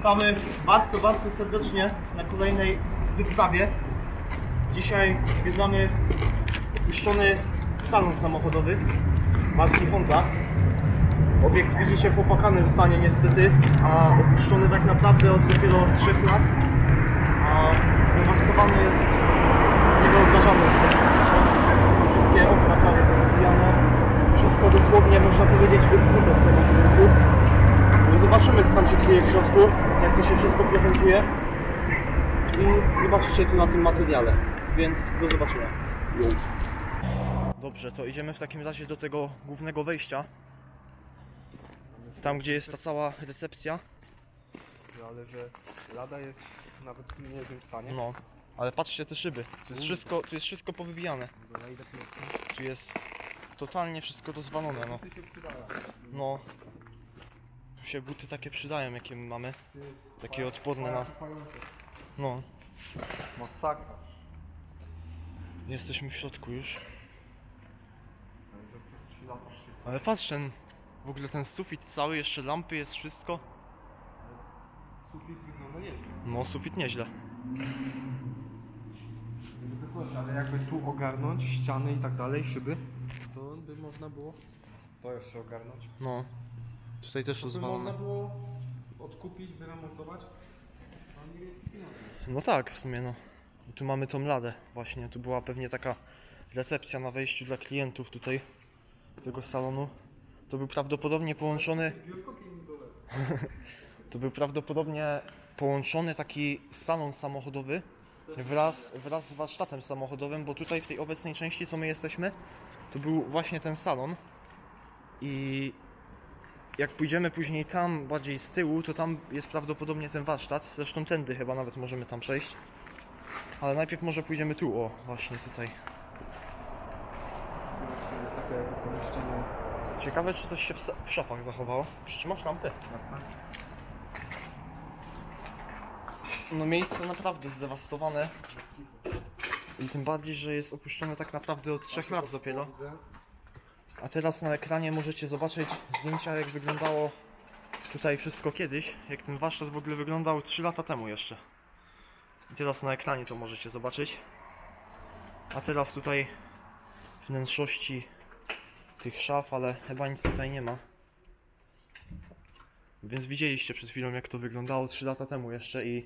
Witamy bardzo, bardzo serdecznie na kolejnej wyprawie. Dzisiaj zwiedzamy opuszczony salon samochodowy marki Honda. Obiekt widzicie w opłakanym stanie niestety, a opuszczony tak naprawdę od dopiero 3 lat. A zdewastowany jest niewyobrażalną stopniu. Wszystkie okna prawie powybijane. Wszystko dosłownie można powiedzieć wypchnięte z tego budynku. Zobaczymy, co tam się kryje w środku, jak to się wszystko prezentuje i zobaczycie tu na tym materiale, więc do zobaczenia. Dobrze, to idziemy w takim razie do tego głównego wejścia, tam gdzie jest ta cała recepcja. Ale że lada jest nawet w niezłym stanie. No, ale patrzcie te szyby, tu jest wszystko powybijane. Tu jest totalnie wszystko rozwalone, no. No. Tu się buty takie przydają, jakie my mamy. Takie odporne na... No. Masakra. Jesteśmy w środku już. Że przez 3 lata świecę. Ale patrz ten... W ogóle ten sufit cały, jeszcze lampy, jest wszystko. Sufit wygląda nieźle. No, sufit nieźle. Ale jakby tu ogarnąć ściany i tak dalej, szyby, to by można było to jeszcze ogarnąć. No. Tutaj też To by można rozwalone. było odkupić, wyremontować. A nie... No tak, w sumie no. I tu mamy tą ladę właśnie. Tu była pewnie taka recepcja na wejściu dla klientów tutaj tego salonu. To był prawdopodobnie połączony... To był prawdopodobnie połączony taki salon samochodowy wraz z warsztatem samochodowym, bo tutaj w tej obecnej części, co my jesteśmy, to był właśnie ten salon. I jak pójdziemy później tam, bardziej z tyłu, to tam jest prawdopodobnie ten warsztat. Zresztą tędy chyba nawet możemy tam przejść. Ale najpierw może pójdziemy tu, o, właśnie tutaj. Jest takie jakby pomieszczenie. Ciekawe, czy coś się w szafach zachowało. Przytrzymasz lampę? Jasne. No miejsce naprawdę zdewastowane. I tym bardziej, że jest opuszczone tak naprawdę od 3 lat dopiero. A teraz na ekranie możecie zobaczyć zdjęcia, jak wyglądało tutaj wszystko kiedyś. Jak ten warsztat w ogóle wyglądał 3 lata temu jeszcze. I teraz na ekranie to możecie zobaczyć. A teraz tutaj wnętrzości tych szaf, ale chyba nic tutaj nie ma. Więc widzieliście przed chwilą, jak to wyglądało 3 lata temu jeszcze i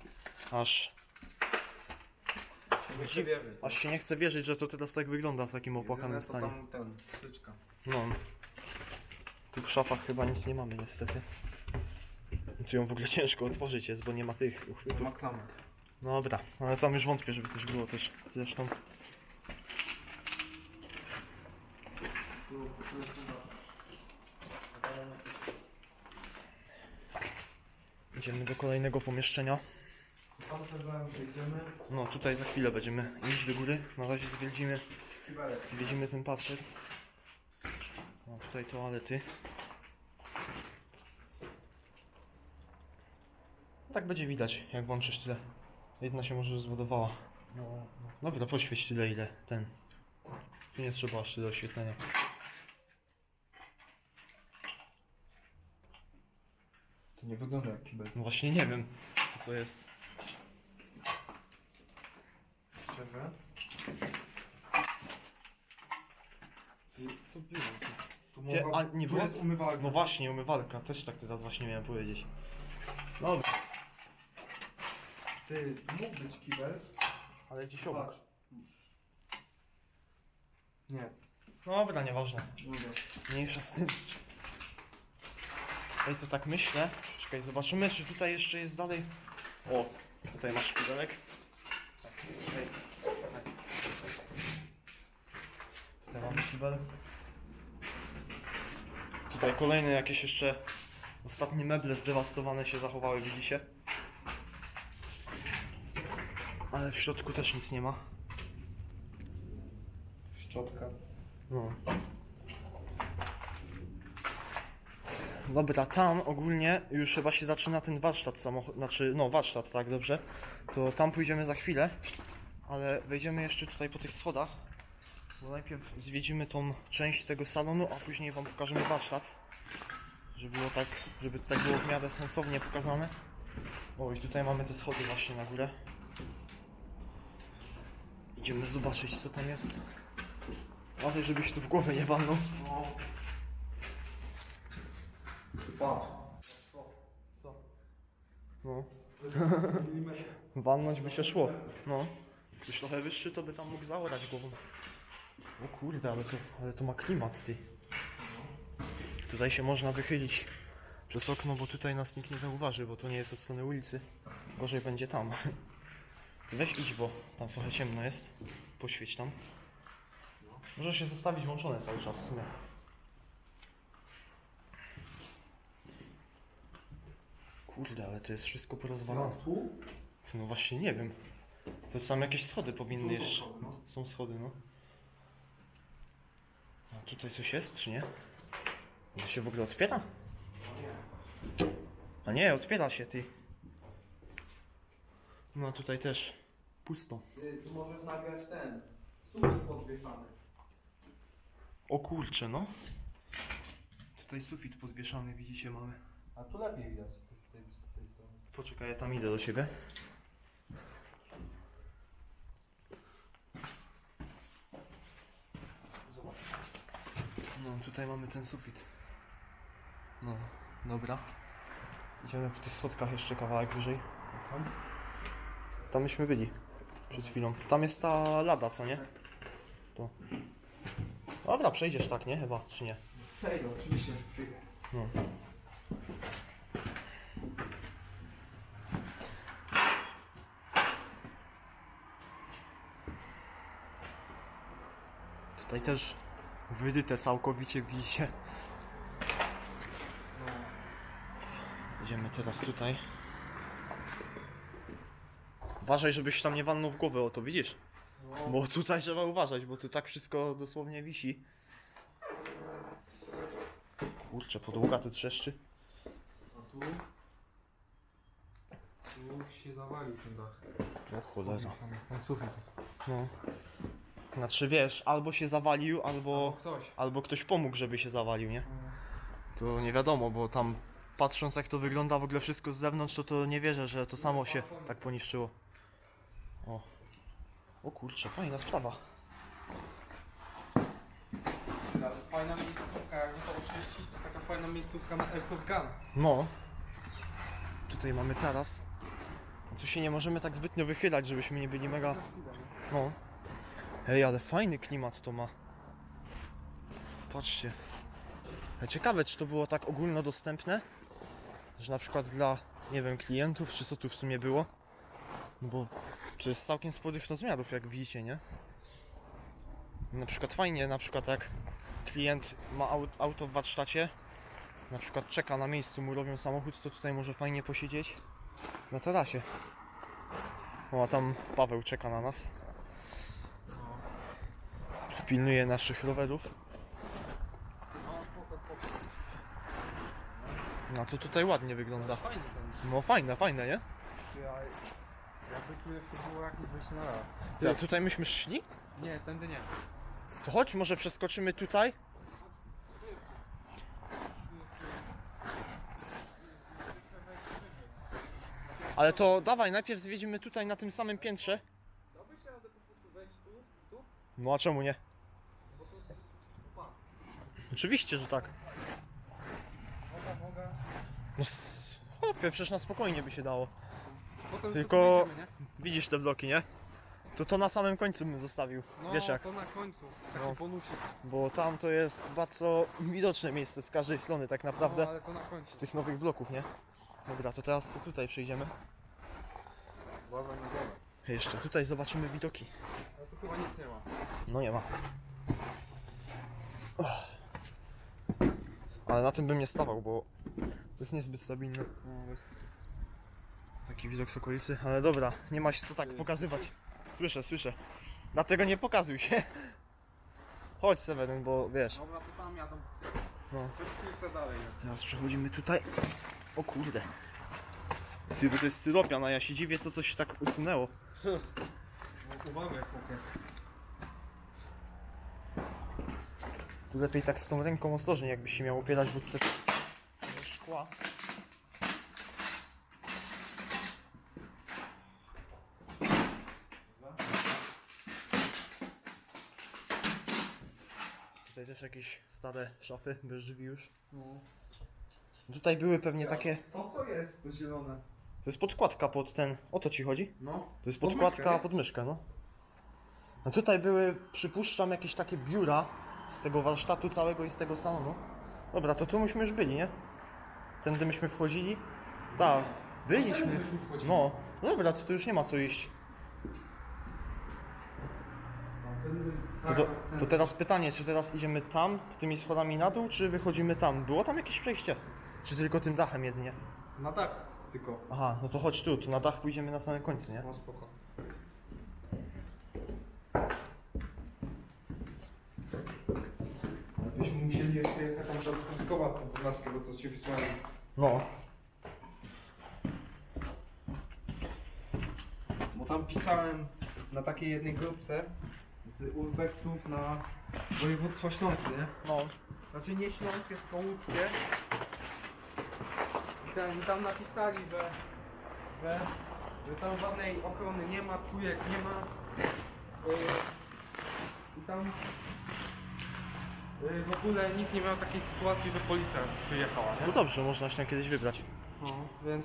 aż się nie chce wierzyć, że to teraz tak wygląda w takim opłakanym stanie. Ten, wtyczka. No. Tu w szafach chyba nic nie mamy niestety. Tu ją w ogóle ciężko otworzyć jest, bo nie ma tych uchwytów. Ma klamek. Dobra, ale tam już wątpię, żeby coś było też. Zresztą. Idziemy do kolejnego pomieszczenia. Tam wejdziemy. No tutaj za chwilę będziemy iść do góry. Na razie zwiedzimy ten parter. No tutaj toalety. Tak będzie widać, jak włączysz tyle. Jedna się może rozładowała. No. Dobra, poświeć tyle, ile ten. Tu nie trzeba aż tyle oświetlenia. To nie wygląda jak kibel. No właśnie nie wiem, co to jest. Szczerze? Co było? Tu Gdzie, a nie tu było? jest umywalka. No właśnie, umywalka. Też tak teraz właśnie miałem powiedzieć. Dobra. Ty, mógł być kibel. Ale gdzieś obok. Patrz. Nie. Dobra, nieważne. Dobra. Mniejsza z tym. Ej, to tak myślę. Czekaj, zobaczymy, czy tutaj jeszcze jest dalej. O, tutaj masz pudełek. Ej. Tutaj mamy kibel. Tutaj kolejne jakieś jeszcze ostatnie meble zdewastowane się zachowały, widzicie? Ale w środku też nic nie ma. Szczotka. No. Dobra, tam ogólnie już chyba się zaczyna ten warsztat samochód, znaczy no warsztat, tak, dobrze. To tam pójdziemy za chwilę, ale wejdziemy jeszcze tutaj po tych schodach. Bo najpierw zwiedzimy tą część tego salonu, a później wam pokażemy warsztat. Żeby tak było w miarę sensownie pokazane. O, i tutaj mamy te schody właśnie na górę. Idziemy zobaczyć, co tam jest. Uważaj, żebyś tu w głowę nie walnął. Patrz. Co? No. Walnąć by się szło. No. Ktoś trochę wyższy, to by tam mógł zaorać głową. O kurde, ale to ma klimat, ty. Tutaj się można wychylić przez okno, bo tutaj nas nikt nie zauważy, bo to nie jest od strony ulicy. Gorzej będzie tam. Ty weź idź, bo tam trochę ciemno jest. Poświeć tam. Możesz się zostawić włączone cały czas w sumie. Kurde, ale to jest wszystko porozwalane. Tu? No właśnie nie wiem. To tam jakieś schody powinny Tu są jeszcze. schody, no. Są schody, no. A tutaj coś jest, czy nie? To się w ogóle otwiera? A nie, otwiera się, ty. No a tutaj też pusto. Tu możesz nagrać ten sufit podwieszany. O kurcze, no. Tutaj sufit podwieszany, widzicie, mamy. A tu lepiej widać z tej strony. Poczekaj, ja tam idę do siebie. Zobacz. No, tutaj mamy ten sufit. No, dobra. Idziemy po tych schodkach jeszcze kawałek wyżej. Tam myśmy byli przed chwilą. Tam jest ta lada, co nie? To. Dobra, przejdziesz tak, nie? Chyba, czy nie? Przejdę, oczywiście, że przyjdę. No. Tutaj też wyryte całkowicie, widzicie? Idziemy teraz tutaj. Uważaj, żebyś tam nie walnął w głowę, o to widzisz? Bo tutaj trzeba uważać, bo tu tak wszystko dosłownie wisi. Kurczę, podłoga tu trzeszczy. A tu? Tu się zawalił ten dach. O cholera. Ten sufit. No. Znaczy wiesz, albo się zawalił, albo Ktoś. ktoś pomógł, żeby się zawalił, nie? To nie wiadomo, bo tam patrząc jak to wygląda w ogóle wszystko z zewnątrz, to nie wierzę, że to samo się tak poniszczyło. O. O kurczę, fajna sprawa. Ale fajna miejscówka, jakby to oczyścić, to taka fajna miejscówka na Airsoft Gun. No. Tutaj mamy taras. Tu się nie możemy tak zbytnio wychylać, żebyśmy nie byli mega... No. Ej, ale fajny klimat to ma. Patrzcie. Ciekawe, czy to było tak ogólnodostępne, że na przykład dla, nie wiem, klientów, czy co tu w sumie było. No bo to jest całkiem sporych rozmiarów, jak widzicie, nie? Na przykład fajnie, na przykład jak klient ma auto w warsztacie, na przykład czeka na miejscu, mu robią samochód, to tutaj może fajnie posiedzieć na tarasie. O, a tam Paweł czeka na nas. Pilnuje naszych rowerów. No to tutaj ładnie wygląda. Fajny ten. No fajne, nie? Jakby tu jeszcze było jakieś wyjście na raz. Ty, tutaj myśmy szli? Nie, tędy nie. To chodź, może przeskoczymy tutaj? Ale to dawaj, najpierw zwiedzimy tutaj na tym samym piętrze. Dałbyś się radę po prostu wejść tu? No a czemu nie? Bo to... Opa. Oczywiście, że tak. Moga. No chłopie, przecież na spokojnie by się dało. Potem Tylko- tu wejdziemy, nie? Widzisz te bloki, nie? To na samym końcu bym zostawił. No, Wiesz jak? to na końcu. Taki No. bonusik. Bo tam to jest bardzo widoczne miejsce z każdej strony tak naprawdę. No, ale to na końcu. Z tych nowych bloków, nie? Dobra, to teraz tutaj przejdziemy. Uważaj na głowę. Jeszcze tutaj zobaczymy widoki. Ale tu chyba nic nie ma. No nie ma. Ale na tym bym nie stawał, bo to jest niezbyt stabilne. No, bez kitu. Taki widok z okolicy, ale dobra, nie ma się co tak pokazywać. Słyszę. Dlatego nie pokazuj się. Chodź Seweryn, bo wiesz. Dobra, to tam jadą. No. Wszyscy dalej. Teraz przechodzimy tutaj. O kurde. Ty, bo to jest styropian, a ja się dziwię, co coś się tak usunęło. No, uważaj, chłopie. Tu lepiej tak z tą ręką ostrożnie, jakbyś się miał opierać, bo tu też szkła. Tutaj też jakieś stare szafy, bez drzwi już. No. Tutaj były pewnie takie... To co jest, to zielone? To jest podkładka pod ten... O to ci chodzi? No. To jest Pod podkładka myszkę, nie? pod myszkę, no. A tutaj były, przypuszczam, jakieś takie biura z tego warsztatu całego i z tego salonu. Dobra, to tu myśmy już byli, nie? Tędy myśmy wchodzili? Tak, byliśmy. tędy myśmy wchodzili. No, dobra, to tu już nie ma co iść. To teraz pytanie, czy teraz idziemy tam, tymi schodami na dół, czy wychodzimy tam? Było tam jakieś przejście? Czy tylko tym dachem jedynie? Na dach tylko. Aha, no to chodź tu, to na dach pójdziemy na samym końcu, nie? No spoko. Byśmy musieli jeszcze jechać tam zaryzykować tą podlaskę, bo co ci wysłałem. No. Bo tam pisałem na takiej jednej grupce z urbexów na województwo śląskie, nie? No. Znaczy nie śląskie, tylko łódzkie. I tam napisali, że tam żadnej ochrony nie ma, czujek nie ma. I tam w ogóle nikt nie miał takiej sytuacji, że policja przyjechała, nie? To dobrze, można się tam kiedyś wybrać. No, więc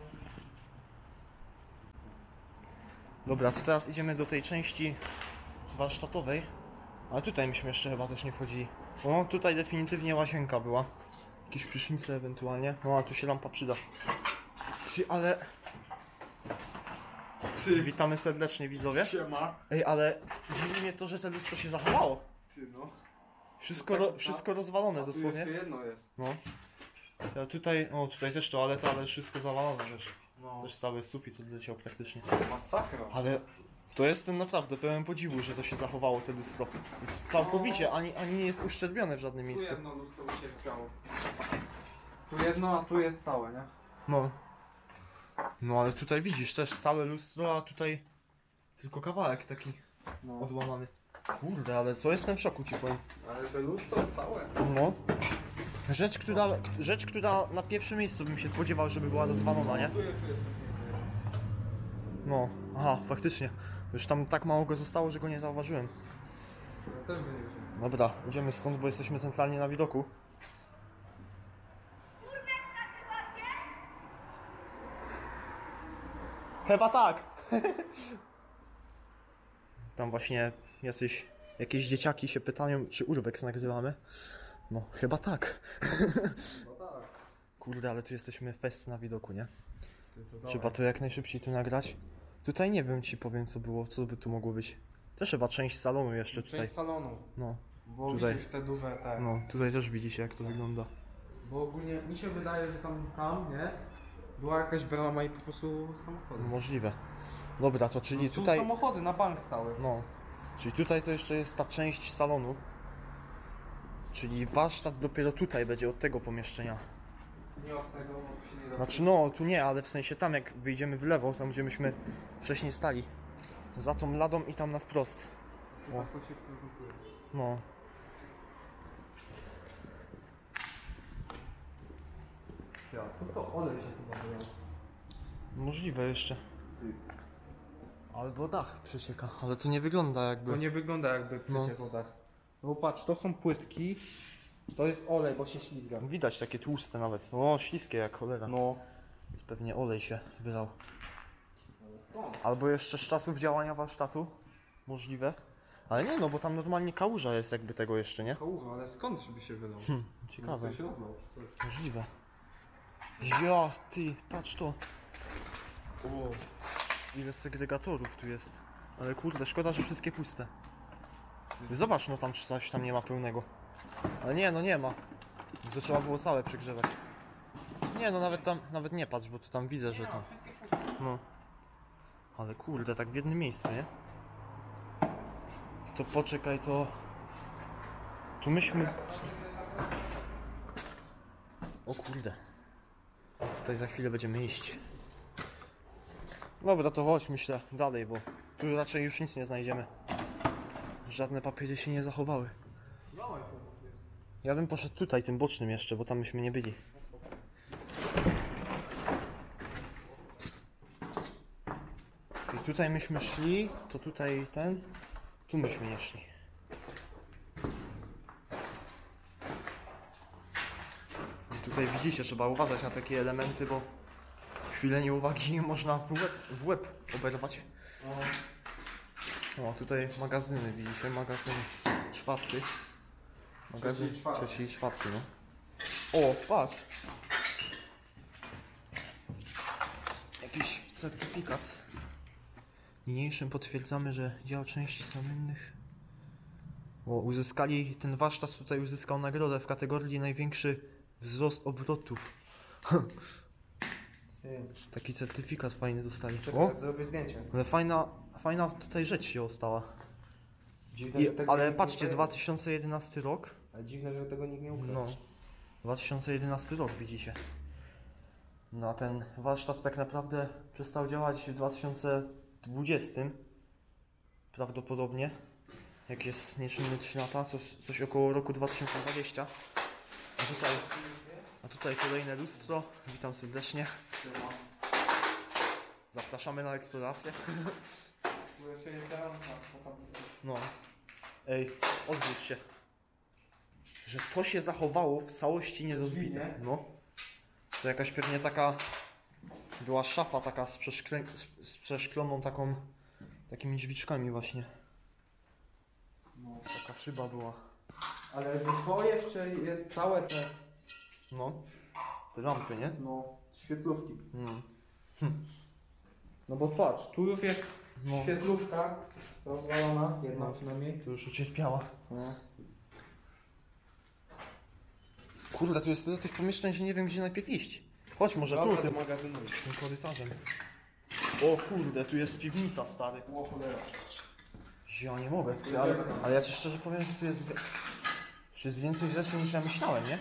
Dobra, to teraz idziemy do tej części warsztatowej. Ale tutaj myśmy jeszcze chyba też nie wchodzili. O, tutaj definitywnie łazienka była. Jakieś prysznice ewentualnie. No, a tu się lampa przyda. Ty, ale... Witamy serdecznie, widzowie. siema. Ej, ale dziwi mnie to, że to lustro się zachowało. Ty no. Wszystko rozwalone Tu dosłownie. jeszcze jedno jest. No. A tutaj, o tutaj też toaleta, ale wszystko zawalone też. No. Też cały sufit odleciał praktycznie. Masakra. Ale to jestem naprawdę pełen podziwu, że to się zachowało, te lustro. Całkowicie, ani nie jest uszczerbione w żadnym Tu miejscu. jedno lustro się zgało. Tu jedno, a tu jest całe, nie? No. No ale tutaj widzisz też całe lustro, a tutaj tylko kawałek taki No. odłamany. Kurde, ale to jestem w szoku, ci powiem. Ale że lustro całe. No. Rzecz, która na pierwszym miejscu bym się spodziewał, żeby była rozwalona, nie? Tu jeszcze jest. No, aha, faktycznie. Już tam tak mało go zostało, że go nie zauważyłem. Ja też by nie wziąłem. Dobra, idziemy stąd, bo jesteśmy centralnie na widoku. Chyba tak. Tam właśnie jakieś dzieciaki się pytają, czy urbex nagrywamy. No, chyba tak. No tak. Kurde, ale tu jesteśmy fest na widoku, nie? Ty, to Trzeba to jak najszybciej tu nagrać. Tutaj nie wiem, ci powiem co było, co by tu mogło być. Też chyba część salonu jeszcze tutaj. Część salonu. No, Bo Tutaj. widzisz te duże te. no, tutaj też widzicie jak to wygląda. Bo ogólnie mi się wydaje, że tam, nie? Była jakaś brama i po prostu samochody. Możliwe. Dobra, to czyli Tu tutaj... samochody na bank stały. No, czyli tutaj to jeszcze jest ta część salonu. Czyli warsztat dopiero tutaj będzie od tego pomieszczenia. Nie od tego, bo się nie da. Znaczy no, tu nie, ale w sensie tam jak wyjdziemy w lewo, tam gdzie myśmy wcześniej stali. Za tą ladą i tam na wprost. Chyba to się prezentuje. No. Ja, to co, olej się chyba wyjął. Możliwe jeszcze. Albo dach przecieka, ale to nie wygląda jakby... To nie wygląda jakby przeciekał dach. No bo patrz, to są płytki. To jest olej, bo się ślizga. Widać takie tłuste nawet. O, śliskie jak cholera. No. Pewnie olej się wylał. Stąd. Albo jeszcze z czasów działania warsztatu. Możliwe. Ale nie no, bo tam normalnie kałuża jest jakby tego jeszcze, nie? Kałuża, ale skąd by się wylał? Ciekawe. To się rozlał, czy coś. Możliwe. Ja, ty, patrz to. O. Ile segregatorów tu jest. Ale kurde, szkoda, że wszystkie puste. Zobacz, no tam czy coś tam nie ma pełnego. Ale nie, no nie ma. To trzeba było całe przegrzewać. Nie, no nawet nie patrz, bo tu tam widzę, że tam... No. Ale kurde, tak w jednym miejscu, nie? To poczekaj, to... Tu myśmy... O kurde. Tutaj za chwilę będziemy iść. Dobra, to chodź, myślę, dalej, bo tu raczej już nic nie znajdziemy. Żadne papiery się nie zachowały. Dawaj to. Ja bym poszedł tutaj, tym bocznym jeszcze, bo tam myśmy nie byli. I tutaj myśmy szli, to tutaj ten... Tu myśmy nie szli. tutaj widzicie, trzeba uważać na takie elementy, bo chwilę nieuwagi można w łeb oberwać. O, tutaj magazyny, widzicie, magazyn czwarty. Magazyn trzeci i czwarty, no. O, patrz! Jakiś certyfikat. Niniejszym potwierdzamy, że dział części zamiennych. O, uzyskali, ten warsztat tutaj uzyskał nagrodę w kategorii największy wzrost obrotów. Taki certyfikat fajny dostali. Czekaj, zrobię zdjęcie. Ale fajna tutaj rzecz się stała. Dziwne, że tego Ale nikt nie patrzcie, ukradł. 2011 rok. Ale dziwne, że tego nikt nie ukradł. No, 2011 rok widzicie. No a ten warsztat tak naprawdę przestał działać w 2020. Prawdopodobnie. Jak jest nieczynny 3 lata, coś około roku 2020. A tutaj kolejne lustro. Witam serdecznie. Zapraszamy na eksplorację. Bo jeszcze nie teraz, No. Ej, odwróć się. Że to się zachowało w całości nierozbite. Rozbite? No. To jakaś pewnie taka... Była szafa taka z przeszkloną takimi drzwiczkami właśnie. No. Taka szyba była. Ale że to jeszcze jest całe te, No. Te lampy, nie? no, świetlówki. Mm. No bo patrz, tu już jest No. świetlówka rozwalona, jedna No. przynajmniej. To już ucierpiała. No. Kurde, tu jest tyle tych pomieszczeń, że nie wiem gdzie najpierw iść. Chodź może tu, tym magazynu. korytarzem. O kurde, tu jest piwnica, stary. O cholera. Ja nie mogę, ale ja ci szczerze powiem, że tu jest więcej rzeczy niż ja myślałem, nie?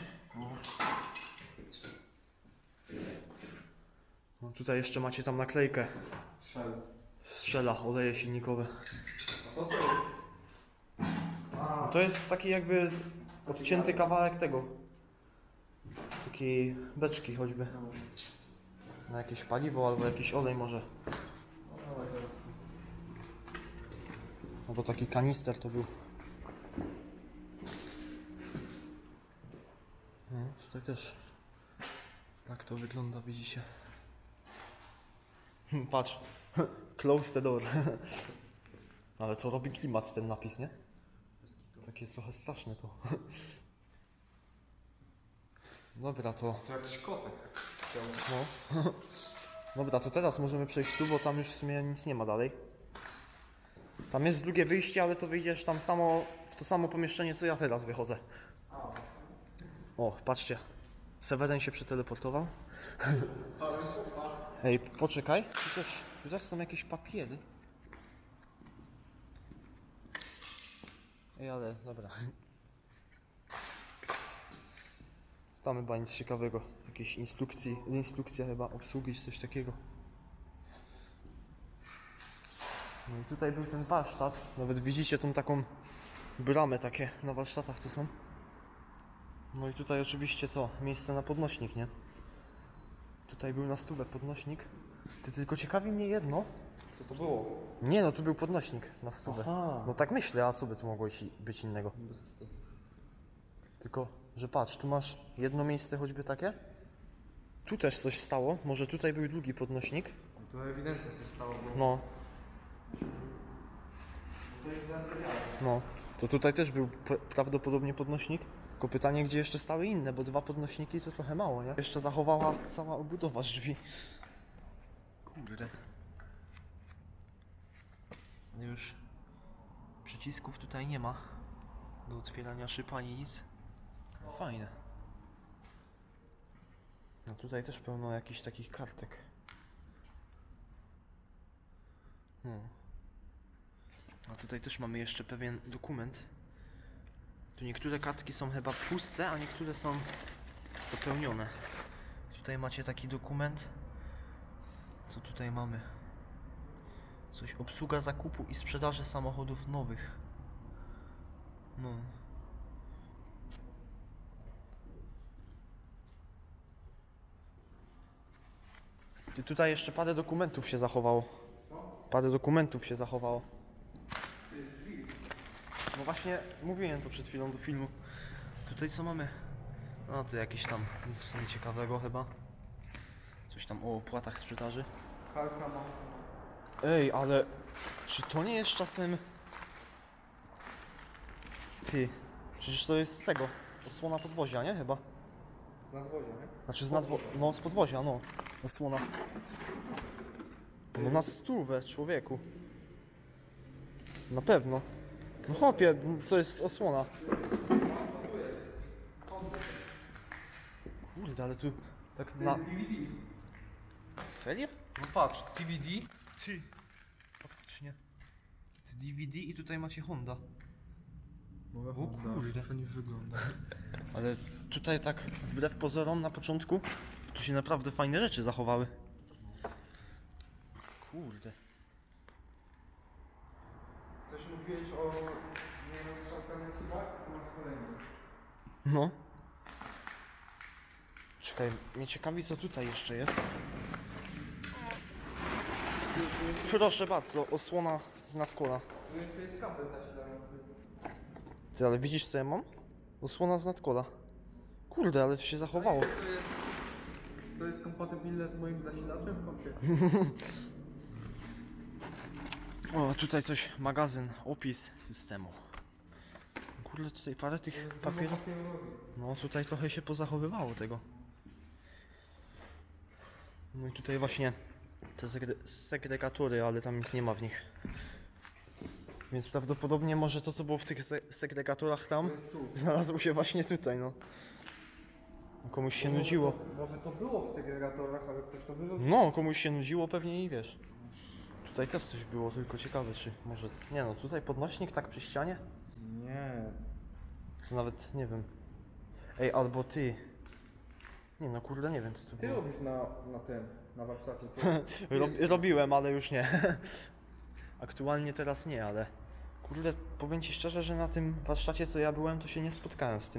No, tutaj jeszcze macie tam naklejkę. Szel. Strzela, oleje silnikowe. No to jest? A, To jest taki jakby odcięty kawałek tego. Takiej beczki choćby. Na jakieś paliwo albo jakiś olej może. Albo taki kanister to był. No, tutaj też tak to wygląda, widzicie. Patrz. Close the door. Ale to robi klimat ten napis, nie? Takie jest trochę straszne to. Dobra, to... to jakiś kotek. No. Dobra, to teraz możemy przejść tu, bo tam już w sumie nic nie ma dalej. Tam jest drugie wyjście, ale to wyjdziesz tam w to samo pomieszczenie, co ja teraz wychodzę. O, patrzcie. Seweryn się przeteleportował. Ej, poczekaj. Tu też są jakieś papiery. Ej, ale dobra. Tam chyba nic ciekawego. Jakieś instrukcja chyba obsługi czy coś takiego. No i tutaj był ten warsztat. Nawet widzicie tą taką bramę takie na warsztatach co są. No i tutaj oczywiście co? Miejsce na podnośnik, nie? Tutaj był na stówę podnośnik. Tylko ciekawi mnie jedno. Co to było? Nie no, tu był podnośnik na stówę. Aha. No tak myślę, a co by tu mogło być innego? Tylko, że patrz, tu masz jedno miejsce choćby takie. Tu też coś stało. Może tutaj był drugi podnośnik. Tu ewidentnie się stało, bo No, to jest zarysowane. no. To tutaj też był prawdopodobnie podnośnik. Tylko pytanie, gdzie jeszcze stały inne, bo dwa podnośniki to trochę mało, nie? Jeszcze zachowała cała obudowa z drzwi. Kurde. Ale już przycisków tutaj nie ma do otwierania szyb ani nic. No, fajne. No tutaj też pełno jakichś takich kartek. No. A tutaj też mamy jeszcze pewien dokument. Tu niektóre kartki są chyba puste, a niektóre są zapełnione. Tutaj macie taki dokument. Co tutaj mamy? Coś obsługa zakupu i sprzedaży samochodów nowych. No. I tutaj jeszcze parę dokumentów się zachowało. Parę dokumentów się zachowało. No właśnie mówiłem to przed chwilą do filmu. Tutaj co mamy? No to jakieś tam nic w sumie ciekawego chyba. Coś tam o płatach sprzedaży. Kalka ma. Ej, ale czy to nie jest czasem... Ty, przecież to jest z tego, osłona podwozia, nie? Chyba. Z nadwozia, nie? Znaczy no z podwozia, no. Osłona. No na stówę, człowieku. Na pewno. No chłopie, to jest osłona. Kurde, ale tu tak na... DVD. Serio? No patrz, DVD. Ty. Faktycznie. DVD i tutaj macie Honda. No, O kurde. to nie wygląda. Ale tutaj tak wbrew pozorom na początku tu się naprawdę fajne rzeczy zachowały. Kurde. Coś mówiłeś o nieroztrzaskanych szybach? To masz kolejny. No. Czekaj, mnie ciekawi co tutaj jeszcze jest. Proszę bardzo, osłona z nadkola. Tu jeszcze jest kabel zasilający. Ty, ale widzisz co ja mam? Osłona z nadkola. Kurde, ale to się zachowało. To jest kompatybilne z moim zasilaczem w kompie. O, tutaj coś, magazyn, opis systemu. Kurde, tutaj parę tych papierów. No, tutaj trochę się pozachowywało tego. No i tutaj właśnie te segregatory, ale tam nic nie ma w nich. Więc prawdopodobnie może to, co było w tych segregatorach tam, znalazło się właśnie tutaj, no. Komuś się nudziło. Może to było w segregatorach, ale ktoś to wyrzucił. No, komuś się nudziło pewnie i wiesz. Tutaj też coś było, tylko ciekawe czy może... Nie no, tutaj podnośnik tak przy ścianie? Nie. To nawet nie wiem. Ej, albo ty. Nie no, kurde, nie wiem co to Ty było. robisz na warsztacie. Robiłem, ale już nie. Aktualnie teraz nie, ale... Kurde, powiem ci szczerze, że na tym warsztacie co ja byłem, to się nie spotkałem z tym.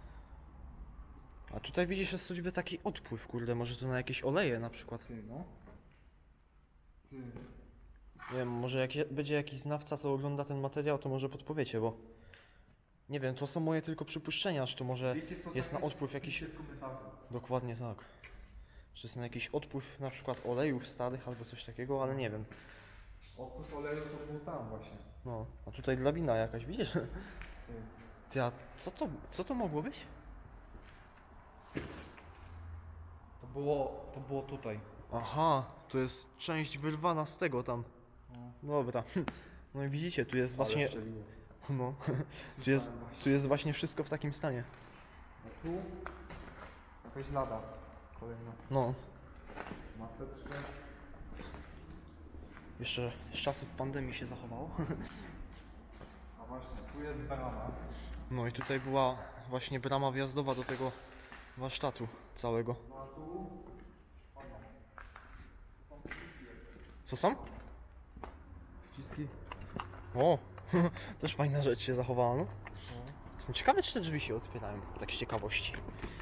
A tutaj widzisz, jest choćby taki odpływ, kurde, może to na jakieś oleje na przykład. Ty, no. Ty. Nie wiem, może jak będzie jakiś znawca, co ogląda ten materiał, to może podpowiecie, bo... Nie wiem, to są moje tylko przypuszczenia, że to może Wiecie, co jest tak na odpływ jakiś... Piszcie w komentarzu. Dokładnie tak. Że jest na jakiś odpływ na przykład olejów starych albo coś takiego, ale nie wiem. Odpływ oleju to był tam właśnie. No, a tutaj drabina jakaś, widzisz? Ty, a co to mogło być? To było tutaj. Aha, to jest część wyrwana z tego tam. Dobra. No i widzicie, tu jest właśnie... Strzeliło. No, tu jest właśnie wszystko w takim stanie. A tu jakaś lada kolejna. No, Maseczkę. jeszcze z czasów pandemii się zachowało. A właśnie, tu jest brama. No i tutaj była właśnie brama wjazdowa do tego warsztatu całego. No a tu... Co są? Wciski. O, też fajna rzecz się zachowała, no. Jestem ciekawy, czy te drzwi się otwierają, tak z ciekawości.